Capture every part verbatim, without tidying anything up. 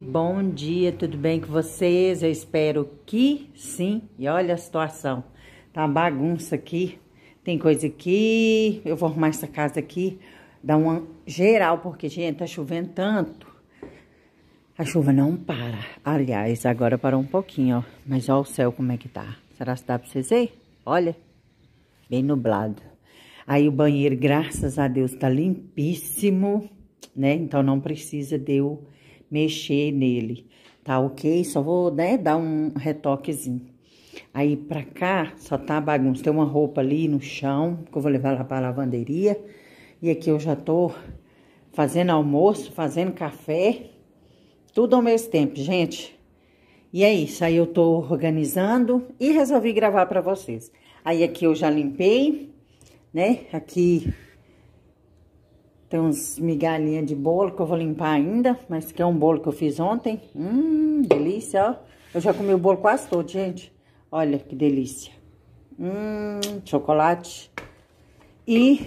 Bom dia, tudo bem com vocês? Eu espero que sim. E olha a situação, tá uma bagunça aqui, tem coisa aqui, eu vou arrumar essa casa aqui, dar uma geral, porque, gente, tá chovendo tanto. A chuva não para. Aliás, agora parou um pouquinho, ó, mas olha o céu como é que tá. Será que dá pra vocês verem? Olha, bem nublado. Aí o banheiro, graças a Deus, tá limpíssimo, né? Então não precisa de eu mexer nele, tá ok? Só vou, né, dar um retoquezinho. Aí pra cá só tá bagunça. Tem uma roupa ali no chão, que eu vou levar lá pra lavanderia. E aqui eu já tô fazendo almoço, fazendo café, tudo ao mesmo tempo, gente. E é isso, aí eu tô organizando e resolvi gravar pra vocês. Aí aqui eu já limpei, né? Aqui tem uns migalhinhas de bolo que eu vou limpar ainda, mas que é um bolo que eu fiz ontem. Hum, delícia, ó. Eu já comi o bolo quase todo, gente. Olha que delícia. Hum, chocolate. E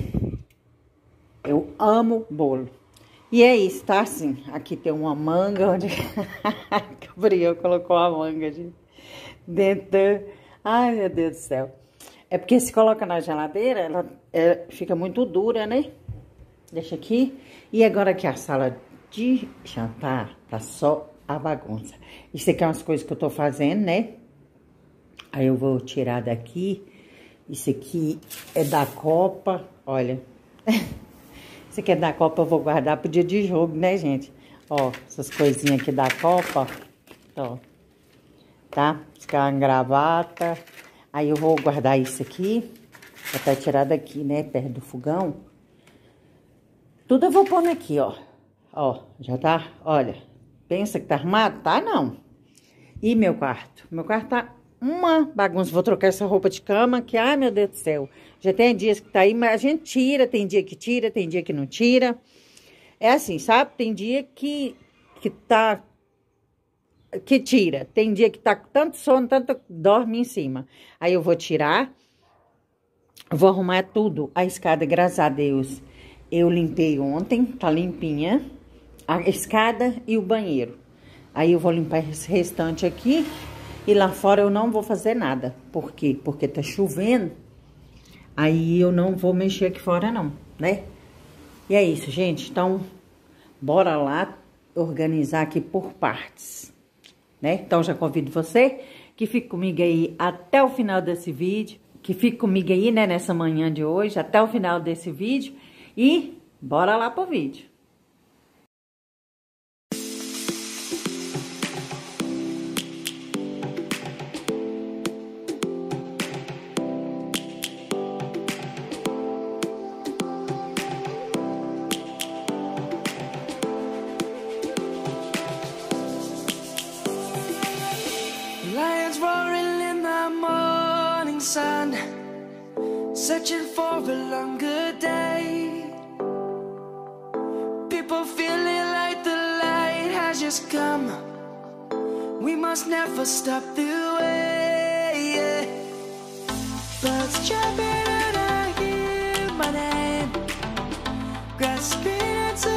eu amo bolo. E é isso, tá assim. Aqui tem uma manga onde Gabriel colocou a manga, gente, dentro do... Ai, meu Deus do céu. É porque se coloca na geladeira, ela é, fica muito dura, né? Deixa aqui. E agora que a sala de jantar tá só a bagunça. Isso aqui é umas coisas que eu tô fazendo, né? Aí eu vou tirar daqui. Isso aqui é da Copa. Olha. Isso aqui é da Copa, eu vou guardar pro dia de jogo, né, gente? Ó, essas coisinhas aqui da Copa. Ó. Tá? Isso aqui é uma gravata. Aí eu vou guardar isso aqui. Vou até tirar daqui, né? Perto do fogão. Tudo eu vou pôr aqui, ó. Ó, já tá? Olha, pensa que tá arrumado? Tá, não. E meu quarto? Meu quarto tá uma bagunça. Vou trocar essa roupa de cama que, ai, meu Deus do céu. Já tem dias que tá aí, mas a gente tira. Tem dia que tira, tem dia que não tira. É assim, sabe? Tem dia que, que tá... Que tira. Tem dia que tá com tanto sono, tanto dorme em cima. Aí eu vou tirar. Vou arrumar tudo. A escada, graças a Deus, eu limpei ontem, tá limpinha, a escada e o banheiro. Aí eu vou limpar esse restante aqui e lá fora eu não vou fazer nada. Por quê? Porque tá chovendo, aí eu não vou mexer aqui fora não, né? E é isso, gente. Então, bora lá organizar aqui por partes, né? Então, já convido você que fique comigo aí até o final desse vídeo, que fique comigo aí, né, nessa manhã de hoje, até o final desse vídeo. E bora lá pro vídeo. Lions roaring in the morning sun, searching for a longer day. People feeling like the light has just come. We must never stop the way, yeah. Birds jumping and I hear my name, grasping into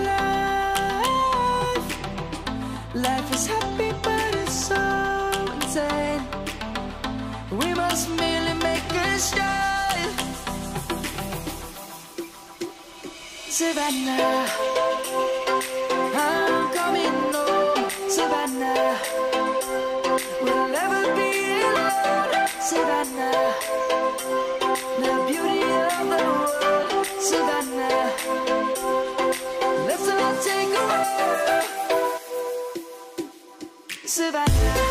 life. Life is happy but it's so insane. We must merely make a start. Savannah, I'm coming home. Savannah, we'll never be alone. Savannah, the beauty of the world. Savannah, let's all take a walk. Savannah.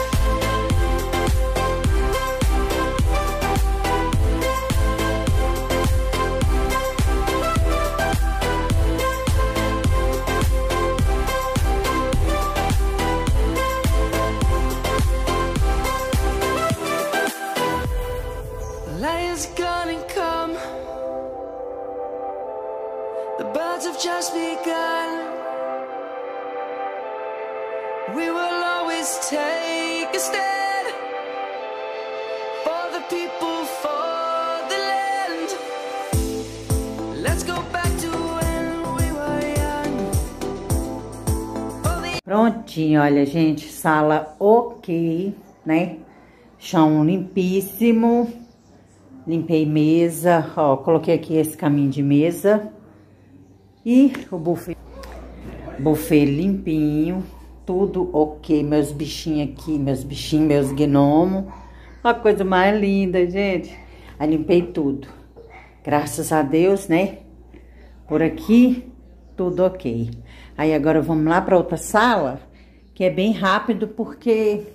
Lions gonna come. The birds have just begun. We will always take a stand for the people, for the land. Let's go back to when we were young. Prontinho, olha, gente, sala ok, né? Chão limpíssimo. Limpei mesa, ó, coloquei aqui esse caminho de mesa. E o buffet, buffet limpinho, tudo ok. Meus bichinhos aqui, meus bichinhos, meus gnomos. Uma coisa mais linda, gente. Aí limpei tudo. Graças a Deus, né? Por aqui, tudo ok. Aí agora vamos lá para outra sala, que é bem rápido porque,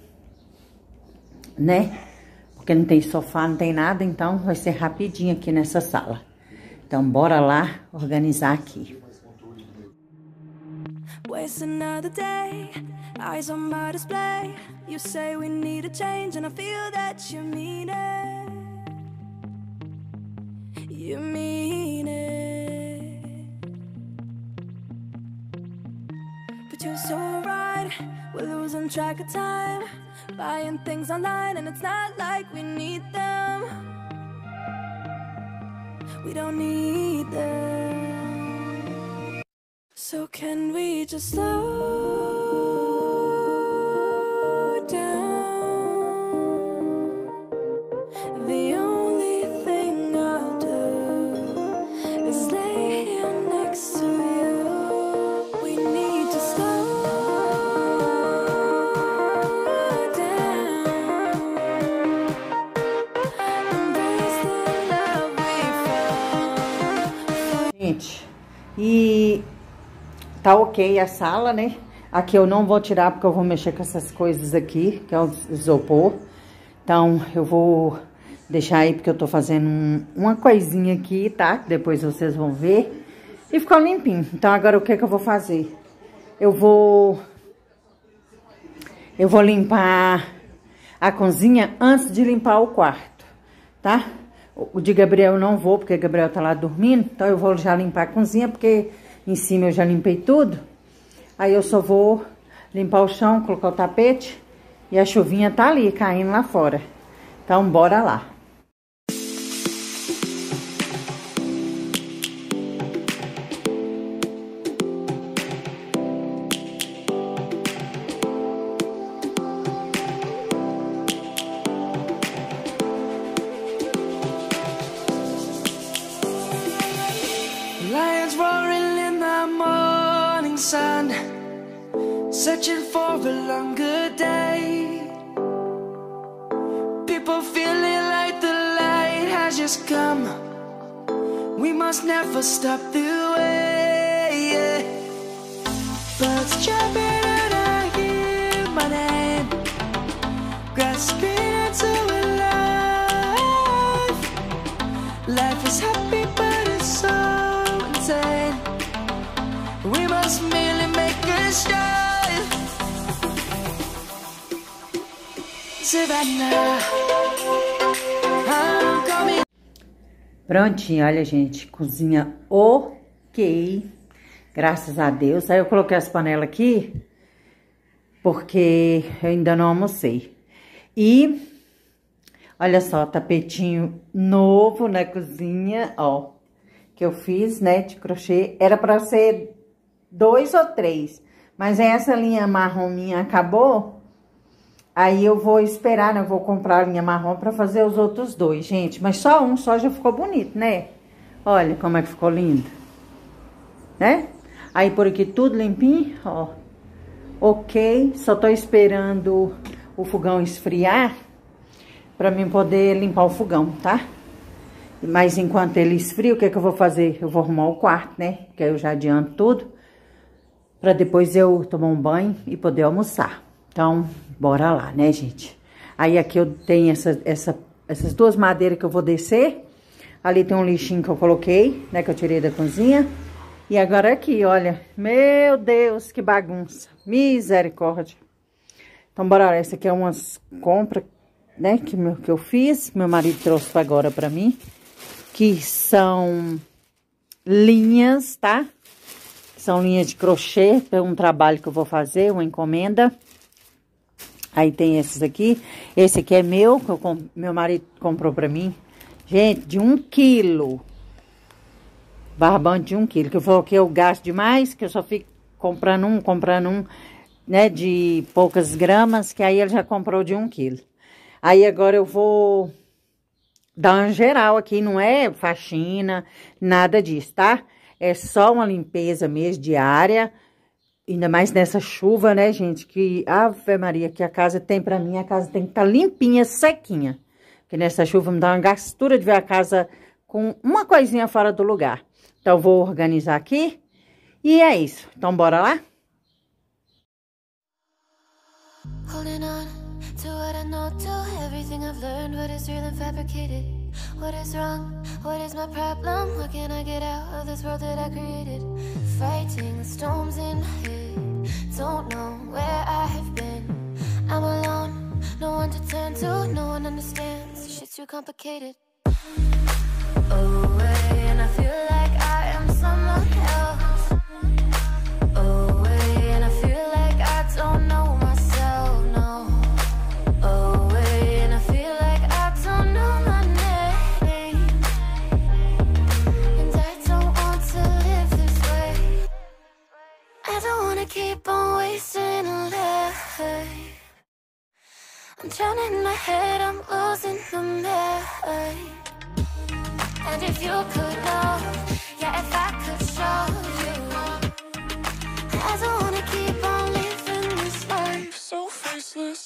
né? Porque não tem sofá, não tem nada, então vai ser rapidinho aqui nessa sala. Então bora lá organizar aqui. Waste another day, eyes on my display. You say we need a change and I feel that you mean it. You mean it. But you're so right, we're losing track of time. Buying things online and it's not like we need them. We don't need them. So can we just slow down? The only thing I'll do is lay here next to you. We need to slow down. Embrace the love we found. Gente, e tá ok a sala, né? Aqui eu não vou tirar porque eu vou mexer com essas coisas aqui, que é o isopor. Então, eu vou deixar aí porque eu tô fazendo um, uma coisinha aqui, tá? Depois vocês vão ver. E ficou limpinho. Então, agora o que que eu vou fazer? Eu vou... Eu vou limpar a cozinha antes de limpar o quarto, tá? O de Gabriel eu não vou, porque o Gabriel tá lá dormindo. Então, eu vou já limpar a cozinha, porque... Em cima eu já limpei tudo. Aí eu só vou limpar o chão, colocar o tapete. E a chuvinha tá ali, caindo lá fora. Então, bora lá. Lions roaring in the morning sun, searching for a longer day. People feeling like the light has just come. We must never stop the way, yeah. Birds jumping and I hear my name, grasping into life. Life is happy but it's so insane. We must merely make a start. Savannah, I'm coming. Prontinho, olha, gente. Cozinha ok. Graças a Deus. Aí eu coloquei as panelas aqui, porque eu ainda não almocei. E, olha só, tapetinho novo na cozinha, ó. Que eu fiz, né, de crochê. Era pra ser dois ou três. Mas essa linha marrom minha acabou. Aí eu vou esperar, né? Eu vou comprar a linha marrom pra fazer os outros dois, gente. Mas só um, só já ficou bonito, né? Olha como é que ficou lindo. Né? Aí por aqui tudo limpinho, ó. Ok. Só tô esperando o fogão esfriar pra mim poder limpar o fogão, tá? Mas enquanto ele esfria, o que é que eu vou fazer? Eu vou arrumar o quarto, né? Que aí eu já adianto tudo. Pra depois eu tomar um banho e poder almoçar. Então, bora lá, né, gente? Aí aqui eu tenho essa, essa, essas duas madeiras que eu vou descer. Ali tem um lixinho que eu coloquei, né? Que eu tirei da cozinha. E agora aqui, olha. Meu Deus, que bagunça. Misericórdia. Então, bora lá. Essa aqui é umas compras, né? Que, meu, que eu fiz. Meu marido trouxe agora pra mim. Que são linhas, tá? São linhas de crochê. É um trabalho que eu vou fazer, uma encomenda. Aí tem esses aqui. Esse aqui é meu, que eu, meu marido comprou pra mim. Gente, de um quilo. Barbante de um quilo. Que eu falei que eu gasto demais, que eu só fico comprando um, comprando um. né, de poucas gramas, que aí ele já comprou de um quilo. Aí agora eu vou dar uma geral aqui, não é faxina, nada disso, tá? É só uma limpeza mesmo diária, ainda mais nessa chuva, né, gente? Que, Ave Maria, que a casa tem pra mim, a casa tem que estar limpinha, sequinha. Porque nessa chuva me dá uma gastura de ver a casa com uma coisinha fora do lugar. Então, vou organizar aqui e é isso. Então, bora lá? Holding on to what I know, to everything I've learned, what is real and fabricated, what is wrong, what is my problem, how can I get out of this world that I created, fighting the storms in my head, don't know where I have been, I'm alone, no one to turn to, no one understands, shit's too complicated, away and I feel like I am someone else, away and I feel like I don't know myself. Keep on wasting a life. I'm drowning in my head, I'm losing the mind. And if you could know, yeah, if I could show you, I don't wanna keep on living this life so faceless.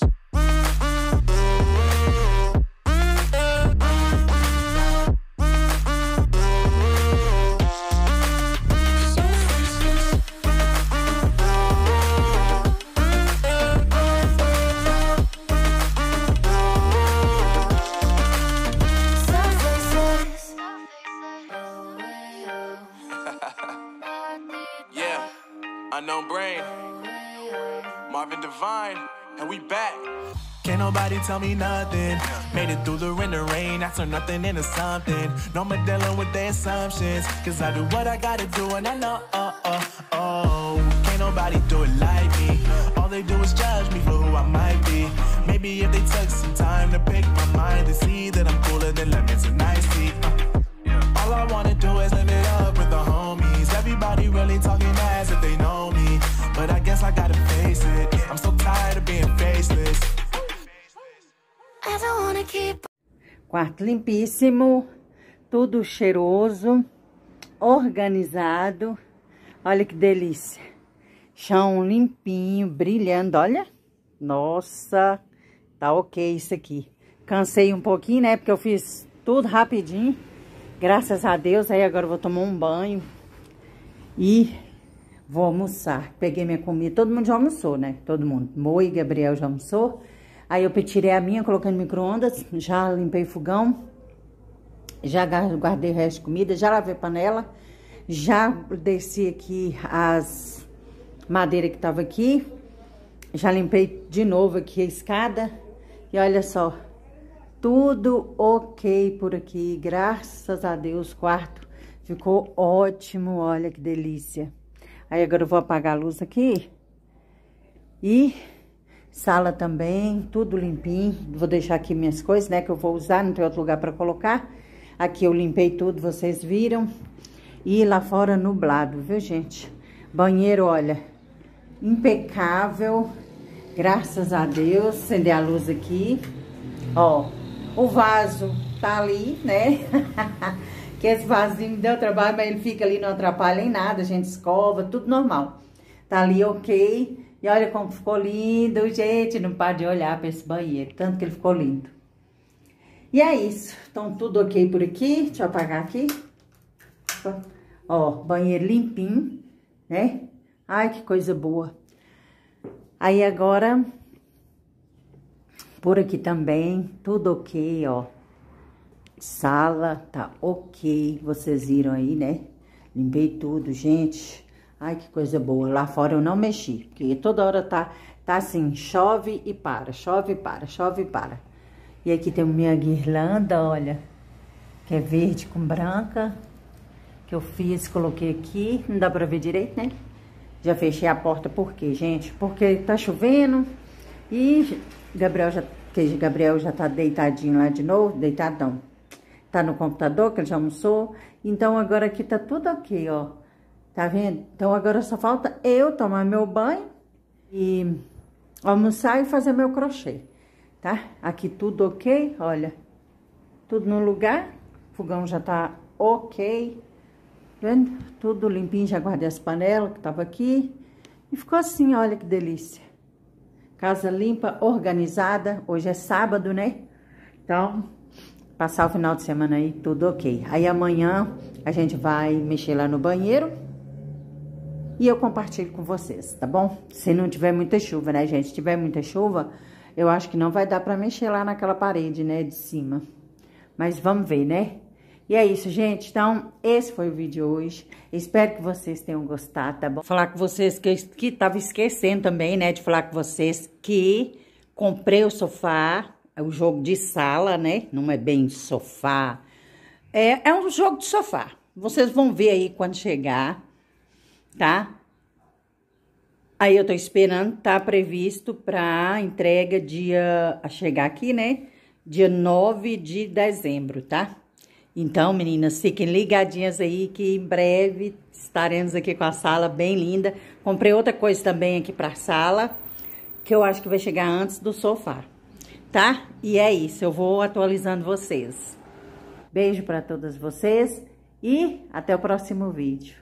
Unknown Brain, Marvin Divine, and we back. Can't nobody tell me nothing. Made it through the rain, the rain. I turned nothing into something. No more dealing with their assumptions. Cause I do what I gotta do and I know, oh, oh, oh. Can't nobody do it like me. All they do is judge me for who I might be. Maybe if they took some time to pick my mind, they see that I'm cooler than lemons and iced tea. Uh, all I wanna do is live it up with the homies. Everybody really talking as if they know me. But I guess I gotta face it. I'm so tired of being faceless. I don't wanna keep... Quarto limpíssimo, tudo cheiroso, organizado. Olha que delícia. Chão limpinho, brilhando, olha. Nossa, tá ok isso aqui. Cansei um pouquinho, né, porque eu fiz tudo rapidinho. Graças a Deus, aí agora eu vou tomar um banho e vou almoçar. Peguei minha comida, todo mundo já almoçou, né? Todo mundo. Moi e Gabriel já almoçou. Aí eu tirei a minha, coloquei no micro-ondas, já limpei o fogão, já guardei o resto de comida, já lavei a panela, já desci aqui as madeiras que estavam aqui, já limpei de novo aqui a escada e olha só, tudo ok por aqui, graças a Deus, o quarto ficou ótimo, olha que delícia. Aí agora eu vou apagar a luz aqui e... Sala também, tudo limpinho. Vou deixar aqui minhas coisas, né, que eu vou usar, não tem outro lugar para colocar. Aqui eu limpei tudo, vocês viram. E lá fora nublado, viu, gente? Banheiro, olha, impecável. Graças a Deus. Acender a luz aqui. Ó, o vaso tá ali, né? Que esse vasinho me deu trabalho, mas ele fica ali, não atrapalha em nada. A gente escova, tudo normal. Tá ali ok. E olha como ficou lindo, gente, não para de olhar para esse banheiro, tanto que ele ficou lindo. E é isso, então tudo ok por aqui, deixa eu apagar aqui. Ó, banheiro limpinho, né? Ai, que coisa boa. Aí agora, por aqui também, tudo ok, ó. Sala tá ok, vocês viram aí, né? Limpei tudo, gente. Ai, que coisa boa. Lá fora eu não mexi, porque toda hora tá, tá assim, chove e para, chove e para, chove e para. E aqui tem minha guirlanda, olha, que é verde com branca, que eu fiz, coloquei aqui, não dá pra ver direito, né? Já fechei a porta, por quê, gente? Porque tá chovendo e Gabriel já, que Gabriel já tá deitadinho lá de novo, deitadão. Tá no computador, que ele já almoçou, então agora aqui tá tudo ok, ó. Tá vendo? Então agora só falta eu tomar meu banho E almoçar e fazer meu crochê, tá? Aqui tudo ok, olha. Tudo no lugar. O fogão já tá ok. Vendo? Tudo limpinho, já guardei as panelas que tava aqui. E ficou assim, olha que delícia. Casa limpa, organizada. Hoje é sábado, né? Então, passar o final de semana aí, tudo ok. Aí amanhã a gente vai mexer lá no banheiro. E eu compartilho com vocês, tá bom? Se não tiver muita chuva, né, gente? Se tiver muita chuva, eu acho que não vai dar pra mexer lá naquela parede, né, de cima. Mas vamos ver, né? E é isso, gente. Então, esse foi o vídeo hoje. Espero que vocês tenham gostado, tá bom? Falar com vocês que, que tava esquecendo também, né? De falar com vocês que comprei o sofá, é o jogo de sala, né? Não é bem sofá. É, é um jogo de sofá. Vocês vão ver aí quando chegar, tá? Aí eu tô esperando, tá previsto pra entrega dia... a chegar aqui, né? Dia nove de dezembro, tá? Então, meninas, fiquem ligadinhas aí que em breve estaremos aqui com a sala bem linda. Comprei outra coisa também aqui pra sala, que eu acho que vai chegar antes do sofá, tá? E é isso, eu vou atualizando vocês. Beijo pra todas vocês e até o próximo vídeo.